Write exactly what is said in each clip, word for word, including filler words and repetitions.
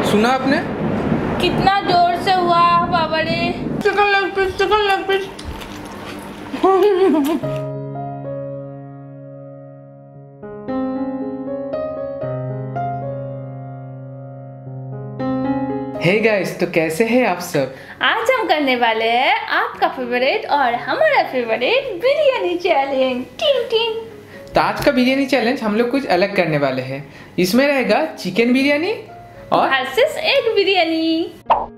सुना आपने? कितना जोर से हुआ बाबा रे। Chicken leg piece, chicken leg piece. Hey guys, तो कैसे हैं आप सब? आज हम करने वाले हैं आपका फेवरेट और हमारा फेवरेट बिरयानी चैलेंज। टिंग टिंग। तो आज का बिरयानी चैलेंज हम लोग कुछ अलग करने वाले हैं। इसमें रहेगा चिकन बिरयानी और वर्सेस एग बिरयानी।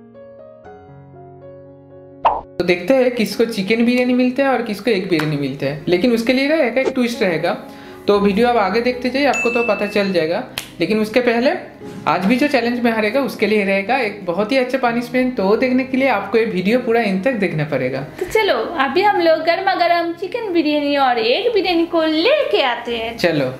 तो देखते हैं किसको चिकन बिरयानी मिलता है और किसको एग बिरयानी मिलता है। लेकिन उसके लिए रहेगा एक ट्विस्ट रहेगा, तो वीडियो आप आगे देखते जाइए, आपको तो पता चल जाएगा। लेकिन उसके पहले आज भी जो चैलेंज में हारेगा उसके लिए रहेगा एक बहुत ही अच्छा पनिशमेंट। तो वो देखने के लिए आपको ये वीडियो पूरा इन तक देखना पड़ेगा। तो चलो अभी हम लोग गर्मा गर्म चिकन बिरयानी और एग बिरयानी को लेके आते हैं। चलो।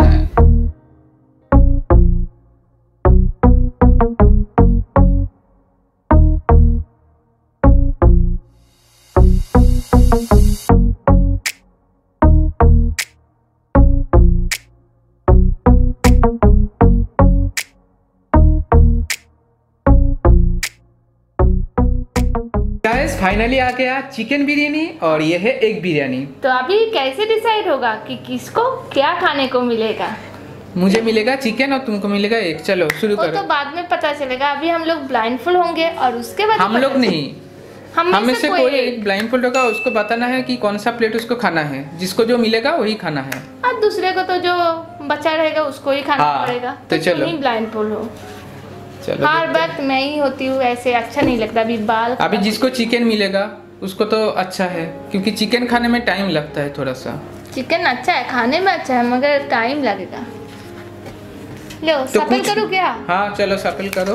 फाइनली आ गया चिकन बिरयानी और ये है एग बिरयानी। तो अभी कैसे डिसाइड होगा कि किसको क्या खाने को मिलेगा? मुझे मिलेगा चिकन और तुमको मिलेगा एग। चलो शुरू करो। तो बाद में पता चलेगा। अभी हम लोग ब्लाइंडफुल होंगे और उसके बाद हम लोग नहीं, हम हमें से कोई एक ब्लाइंडफुल होगा, उसको बताना है कि कौन सा प्लेट उसको खाना है। जिसको जो मिलेगा वही खाना है और दूसरे को तो जो बचा रहेगा उसको ही खाना हाँ, पड़ेगा। तो, तो चलो ब्लाइंडफुल हो। चलो हर बात मैं ही होती हूँ, ऐसे अच्छा नहीं लगता। अभी बाल अभी जिसको चिकन मिलेगा उसको तो अच्छा है, क्योंकि चिकन खाने में टाइम लगता है थोड़ा सा। चिकन अच्छा है, खाने में अच्छा है, मगर टाइम लगेगा। लो तो सफल करूँ क्या? हाँ चलो सफल करो।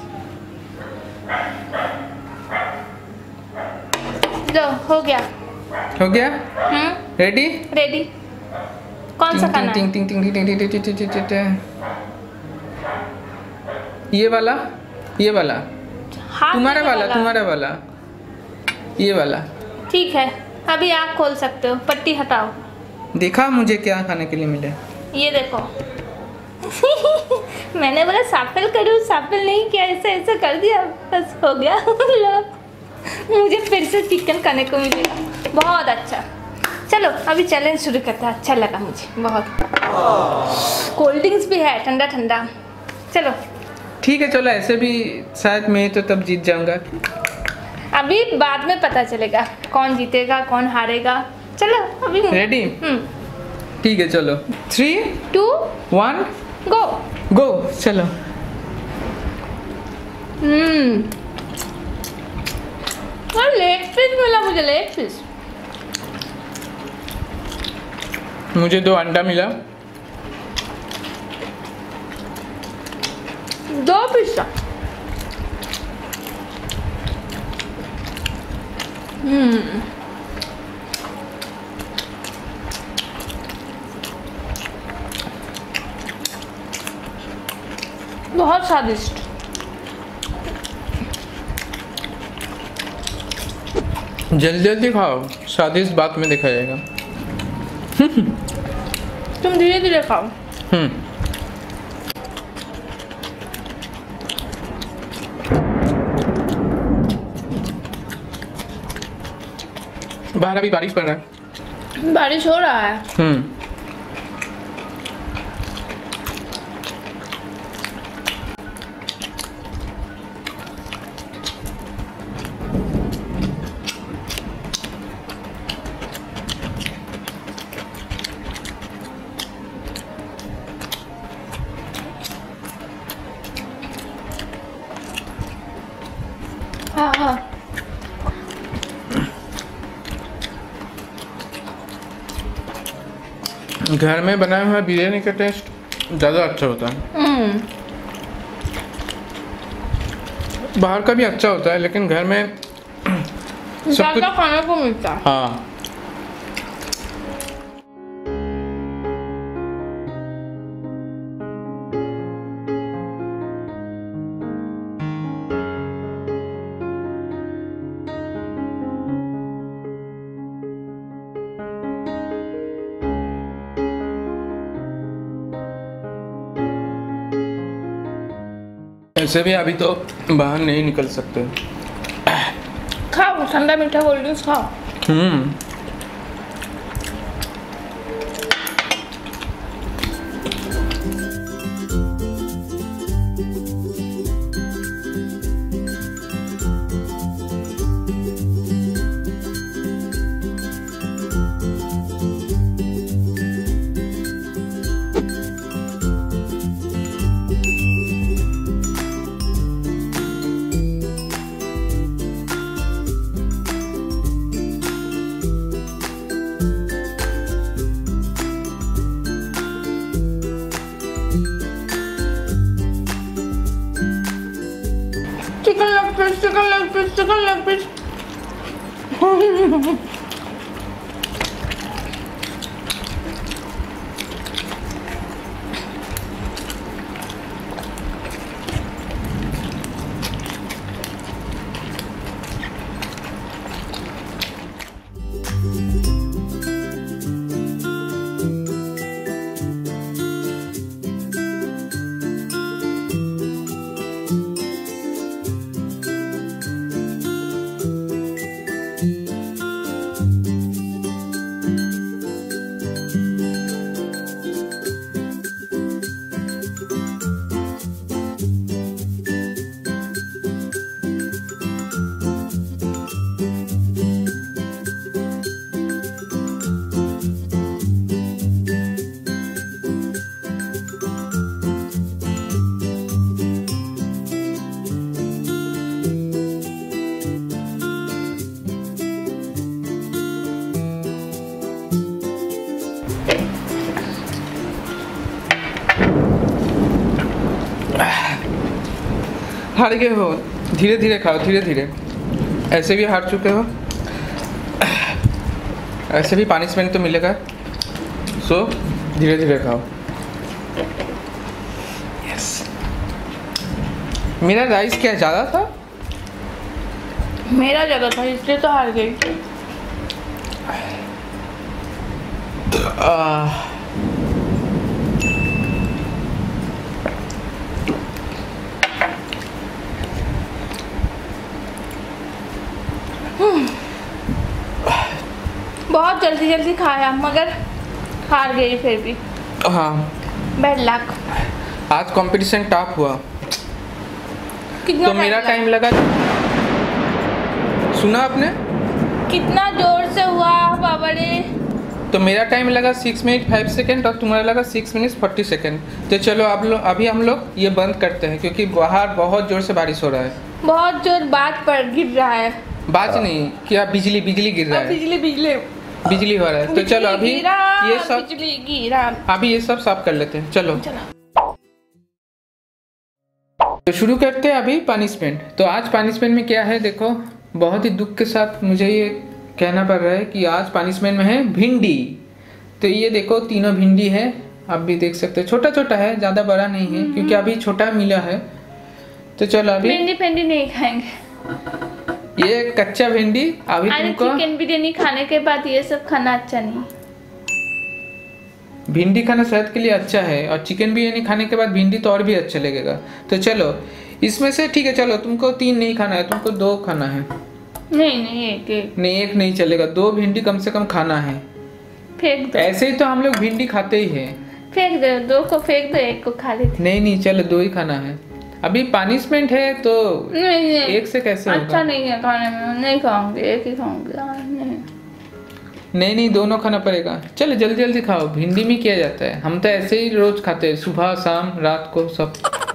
लो हो गया। हो गया? हम्म रेडी? रेडी। कौन सा खाना? टिंग टिंग टिंग टिंग टिंग टिंग टिंग टिंग टिंग टिंग। ये वाला, ये वाला, तुम्हारा वाला, तुम्हारा वाला, ये वाला। ठीक है, अभी आप खोल सकते हो। पट्टी हटाओ। देखा मुझे क्या खाने के लिए मिले? ये देखो। मैंने बोला सफल करूँ, सफल नहीं किया, ऐसे ऐसे कर दिया, बस हो गया। मुझे फिर से चिकन खाने को मिलेगा। बहुत अच्छा। चलो अभी चैलेंज शुरू करते हैं। अच्छा लगा मुझे बहुत। कोल्ड ड्रिंक्स भी है, ठंडा ठंडा। चलो ठीक है, चलो ऐसे भी शायद मैं तो तब जीत जाऊंगा। अभी बाद में पता चलेगा कौन जीतेगा कौन हारेगा। चलो अभी रेडी? हम्म ठीक है चलो। Three two one go go. चलो। हम्म और लेग पीस मिला मुझे। Leg piece. मुझे दो अंडा मिला। दो पिज्जा। हम्म बहुत स्वादिष्ट। जल्दी जल्दी खाओ, स्वादिष्ट बाद में देखा जाएगा। तुम धीरे धीरे खाओ। हम्म बाहर अभी बारिश पड़ रहा है। बारिश हो रहा है। हम्म हाँ हाँ। घर में बनाया हुआ बिरयानी का टेस्ट ज़्यादा अच्छा होता है। बाहर का भी अच्छा होता है, लेकिन घर में सब कुछ खाने को मिलता है। हाँ। ऐसे भी अभी तो बाहर नहीं निकल सकते। खाओ ठंडा मीठा कोल्ड ड्रिंक्स खाओ। हम्म chicken leg piece, chicken leg piece, chicken leg piece. हार गए हो, धीरे धीरे खाओ, धीरे धीरे। ऐसे भी हार चुके हो, ऐसे भी पनिशमेंट तो मिलेगा, सो धीरे धीरे खाओ। यस। मेरा राइस क्या ज़्यादा था? मेरा ज़्यादा था इसलिए तो हार गई। आ, बहुत जल्दी जल्दी खाया मगर हार गई फिर भी। हाँ, बैड लक। आज कंपटीशन टॉप हुआ। कितना तो मेरा टाइम लगा, सुना आपने? कितना जोर से हुआ बाबा रे। तो मेरा टाइम लगा सिक्स मिनट फाइव सेकेंड और तुम्हारा लगा सिक्स मिनट फोर्टी सेकेंड। तो चलो अब लो, अभी हम लोग ये बंद करते हैं क्योंकि बाहर बहुत जोर से बारिश हो रहा है। बहुत जोर बात पर गिर रहा है। बात नहीं, क्या बिजली बिजली गिर रहा है। बिजली बिजली बिजली हो रहा है। तो चलो अभी ये सब बिजली गिरा। अभी ये सब साफ कर लेते हैं। चलो चलो तो शुरू करते हैं अभी पनिशमेंट। तो आज पनिशमेंट में क्या है देखो, बहुत ही दुख के साथ मुझे ये कहना पड़ रहा है कि आज पनिशमेंट में है भिंडी। तो ये देखो तीनों भिंडी है, आप भी देख सकते हो। छोटा छोटा है, ज़्यादा बड़ा नहीं है क्योंकि अभी छोटा मिला है। तो चलो अभी भिंडी भिंडी नहीं खाएंगे। ये कच्चा भिंडी अभी तुमको। चिकन बिरयानी खाने के बाद ये सब खाना अच्छा नहीं। भिंडी खाना सेहत के लिए अच्छा है और चिकन बिरयानी खाने के बाद भिंडी तो और भी अच्छा लगेगा। तो चलो इसमें से ठीक है, चलो तुमको तीन नहीं खाना है, तुमको दो खाना है। नहीं नहीं एक एक नहीं एक नहीं चलेगा, दो भिंडी कम से कम खाना है। फेंक दो। ऐसे ही तो हम लोग भिंडी खाते ही हैं। फेंक दो, दो को फेंक दो, एक को खा लेते। नहीं नहीं चलो दो ही खाना है। अभी पनिशमेंट है तो नहीं नहीं एक से कैसे अच्छा होगा? नहीं है खाने में, नहीं खाऊंगी, एक ही खाऊंगी। नहीं नहीं नहीं दोनों खाना पड़ेगा। चलो जल्दी जल्दी खाओ, भिंडी में किया जाता है। हम तो ऐसे ही रोज खाते हैं, सुबह शाम रात को सब।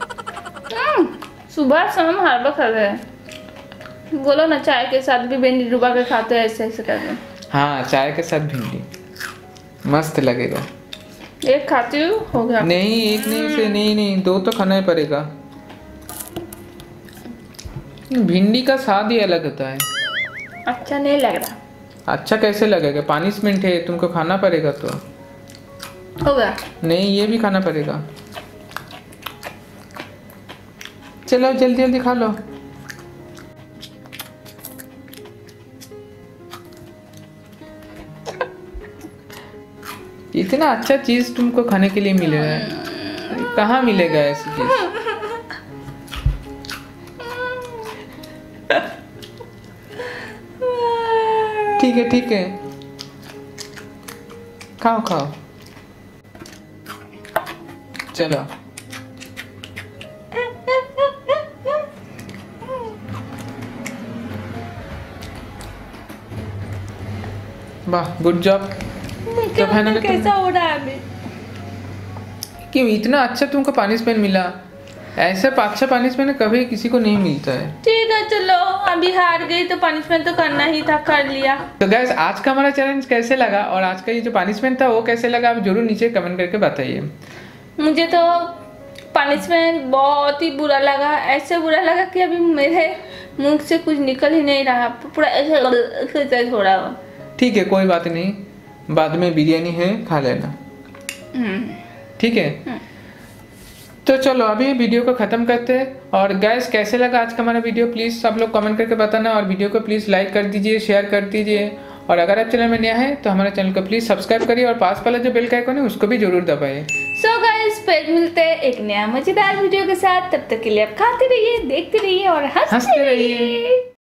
सुबह शाम हर वक्त खाते हैं। बोलो ना चाय के साथ भी भिंडी डुबा के खाते हैं, ऐसे ऐसे करते हैं। हाँ चाय के साथ भिंडी मस्त लगेगा। एक खाती हूँ हो गया। नहीं एक नहीं से नहीं नहीं दो तो खाना ही पड़ेगा। भिंडी का स्वाद ही अलग होता है। अच्छा नहीं लग रहा। अच्छा कैसे लगेगा? पनिशमेंट है, तुमको खाना पड़ेगा। तो हो गया। नहीं ये भी खाना पड़ेगा। चलो जल्दी जल्दी खा लो। इतना अच्छा चीज तुमको खाने के लिए मिल रहा है, कहाँ मिलेगा ऐसी चीज? ठीक है ठीक है, खाओ खाओ। चलो वाह, गुड जॉब। तो फाइनली कैसा हो रहा है अभी? कि इतना अच्छा तुमको पनिशमेंट मिला, ऐसे अच्छा पनिशमेंट कभी किसी को नहीं मिलता है। ठीक है चलो, अभी हार गई तो पनिशमेंट तो करना ही था, कर लिया। तो गाइस आज का हमारा चैलेंज कैसे लगा और आज का ये जो पनिशमेंट था वो कैसे लगा, आप जरूर नीचे कमेंट करके बताइए। मुझे तो पनिशमेंट बहुत ही बुरा लगा, ऐसे बुरा लगा कि अभी मेरे मुंह से कुछ निकल ही नहीं रहा, पूरा ऐसे हो रहा। ठीक है कोई बात नहीं, बाद में बिरयानी है खा लेना, ठीक है। तो चलो अभी वीडियो को ख़त्म करते हैं। और गाइस कैसे लगा आज का हमारा वीडियो प्लीज़ सब लोग कमेंट करके बताना, और वीडियो को प्लीज़ लाइक कर दीजिए, शेयर कर दीजिए, और अगर आप चैनल में नया है तो हमारे चैनल को प्लीज़ सब्सक्राइब करिए और पास वाला जो बेल का आइकन है उसको भी जरूर दबाइए। सो गाइस फिर मिलते हैं एक नया मजेदार वीडियो के साथ, तब तक के लिए आप खाते रहिए, देखते रहिए और हंसते रहिए।